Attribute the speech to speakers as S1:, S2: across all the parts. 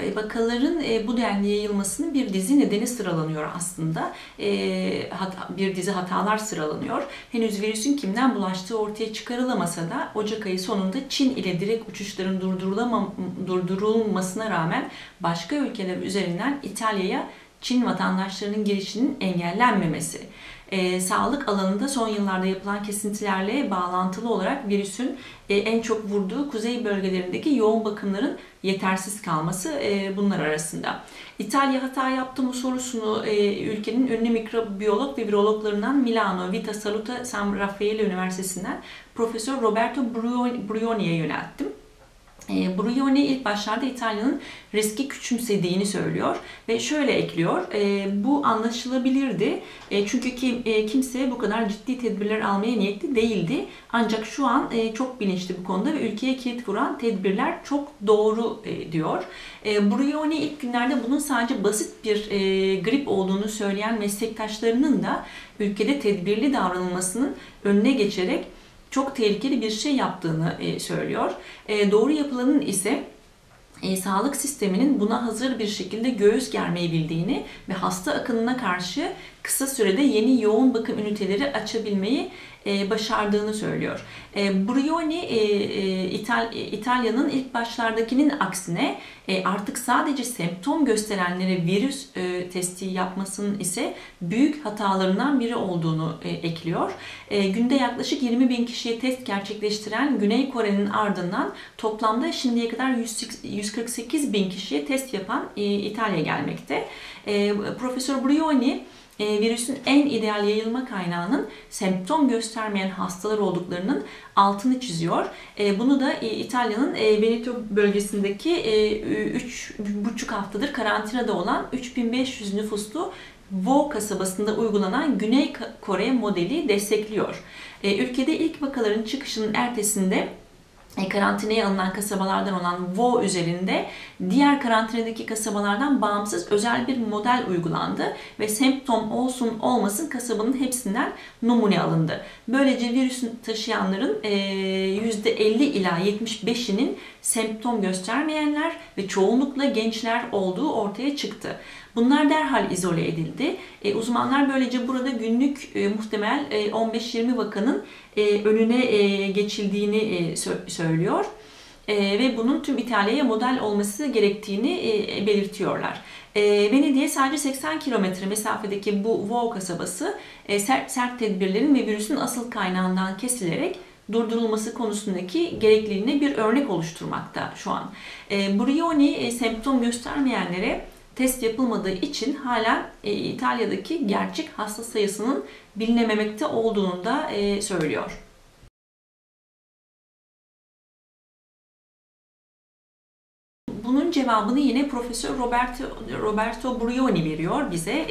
S1: vakaların bu denli yayılmasının bir dizi nedeni sıralanıyor aslında. Bir dizi hatalar sıralanıyor. Henüz virüsün kimden bulaştığı ortaya çıkarılamasa da Ocak ayı sonunda Çin ile direkt uçuşların durdurulmasına rağmen başka ülkeler üzerinden İtalya'ya Çin vatandaşlarının girişinin engellenmemesi, sağlık alanında son yıllarda yapılan kesintilerle bağlantılı olarak virüsün en çok vurduğu kuzey bölgelerindeki yoğun bakımların yetersiz kalması bunlar arasında. İtalya hata yaptı mı sorusunu ülkenin ünlü mikrobiyolog ve virologlarından Milano Vita Salute San Raffaele Üniversitesi'nden Profesör Roberto Brioni'ye yönelttim. Brioni ilk başlarda İtalya'nın riski küçümsediğini söylüyor ve şöyle ekliyor: bu anlaşılabilirdi çünkü kimse bu kadar ciddi tedbirler almaya niyetli değildi, ancak şu an çok bilinçli bu konuda ve ülkeye kilit vuran tedbirler çok doğru diyor. Brioni ilk günlerde bunun sadece basit bir grip olduğunu söyleyen meslektaşlarının da ülkede tedbirli davranılmasının önüne geçerek çok tehlikeli bir şey yaptığını söylüyor. Doğru yapılanın ise sağlık sisteminin buna hazır bir şekilde göğüs germeyi bildiğini ve hasta akınına karşı kısa sürede yeni yoğun bakım üniteleri açabilmeyi başardığını söylüyor. Brioni İtalya'nın ilk başlardakinin aksine artık sadece semptom gösterenlere virüs testi yapmasının ise büyük hatalarından biri olduğunu ekliyor. Günde yaklaşık 20.000 kişiye test gerçekleştiren Güney Kore'nin ardından toplamda şimdiye kadar 148.000 kişiye test yapan İtalya gelmekte. Profesör Brioni virüsün en ideal yayılma kaynağının semptom göstermeyen hastalar olduklarının altını çiziyor. Bunu da İtalya'nın Veneto bölgesindeki 3,5 haftadır karantinada olan 3500 nüfuslu Vo kasabasında uygulanan Güney Kore modeli destekliyor. Ülkede ilk vakaların çıkışının ertesinde karantinaya alınan kasabalardan olan Vo üzerinde diğer karantinadaki kasabalardan bağımsız özel bir model uygulandı ve semptom olsun olmasın kasabanın hepsinden numune alındı. Böylece virüsün taşıyanların %50 ila %75'inin semptom göstermeyenler ve çoğunlukla gençler olduğu ortaya çıktı. Bunlar derhal izole edildi. Uzmanlar böylece burada günlük muhtemel 15-20 vakanın önüne geçildiğini söylüyor. Ve bunun tüm İtalya'ya model olması gerektiğini belirtiyorlar. Venedik'e sadece 80 kilometre mesafedeki bu Vo kasabası sert tedbirlerin ve virüsün asıl kaynağından kesilerek durdurulması konusundaki gerekliliğine bir örnek oluşturmakta şu an. Brioni semptom göstermeyenlere test yapılmadığı için hala İtalya'daki gerçek hasta sayısının bilinememekte olduğunu da söylüyor. Bunun cevabını yine Profesör Roberto Brioni veriyor bize.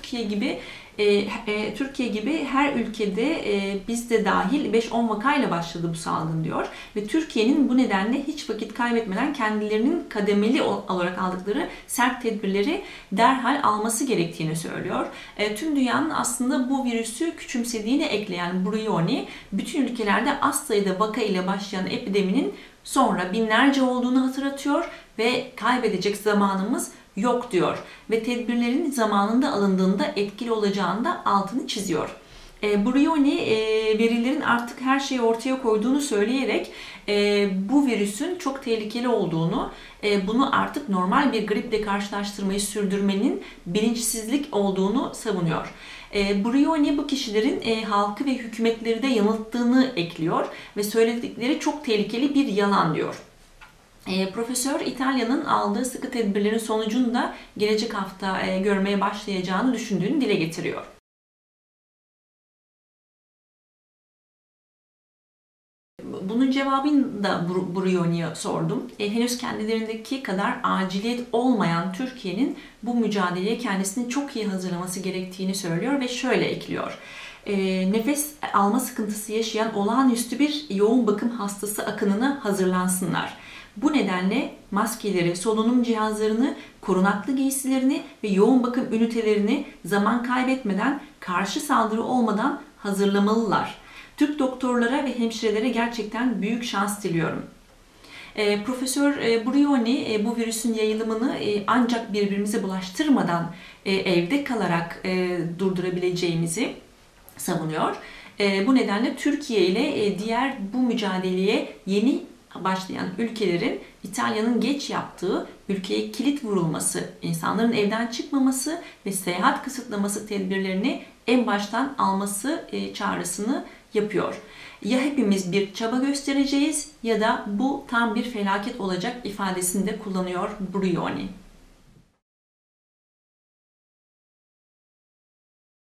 S1: Türkiye gibi her ülkede bizde dahil 5-10 vakayla başladı bu salgın diyor. Ve Türkiye'nin bu nedenle hiç vakit kaybetmeden kendilerinin kademeli olarak aldıkları sert tedbirleri derhal alması gerektiğini söylüyor. Tüm dünyanın aslında bu virüsü küçümsediğini ekleyen Brioni, bütün ülkelerde az sayıda vaka ile başlayan epideminin sonra binlerce olduğunu hatırlatıyor ve kaybedecek zamanımız yok diyor ve tedbirlerin zamanında alındığında etkili olacağını da altını çiziyor. Brioni verilerin artık her şeyi ortaya koyduğunu söyleyerek bu virüsün çok tehlikeli olduğunu, bunu artık normal bir griple karşılaştırmayı sürdürmenin bilinçsizlik olduğunu savunuyor. Brioni bu kişilerin halkı ve hükümetleri de yanılttığını ekliyor ve söyledikleri çok tehlikeli bir yalan diyor. Profesör İtalya'nın aldığı sıkı tedbirlerin sonucunu da gelecek hafta görmeye başlayacağını düşündüğünü dile getiriyor. Bunun cevabını da Brioni'ye sordum. Henüz kendilerindeki kadar aciliyet olmayan Türkiye'nin bu mücadeleye kendisini çok iyi hazırlaması gerektiğini söylüyor ve şöyle ekliyor. Nefes alma sıkıntısı yaşayan olağanüstü bir yoğun bakım hastası akınına hazırlansınlar. Bu nedenle maskeleri, solunum cihazlarını, korunaklı giysilerini ve yoğun bakım ünitelerini zaman kaybetmeden, karşı saldırı olmadan hazırlamalılar. Türk doktorlara ve hemşirelere gerçekten büyük şans diliyorum. Profesör Brioni bu virüsün yayılımını ancak birbirimize bulaştırmadan evde kalarak durdurabileceğimizi savunuyor. Bu nedenle Türkiye ile diğer bu mücadeleye yeni başlayan ülkelerin İtalya'nın geç yaptığı ülkeye kilit vurulması, insanların evden çıkmaması ve seyahat kısıtlaması tedbirlerini en baştan alması çağrısını yapıyor. Ya hepimiz bir çaba göstereceğiz ya da bu tam bir felaket olacak ifadesini de kullanıyor Brioni.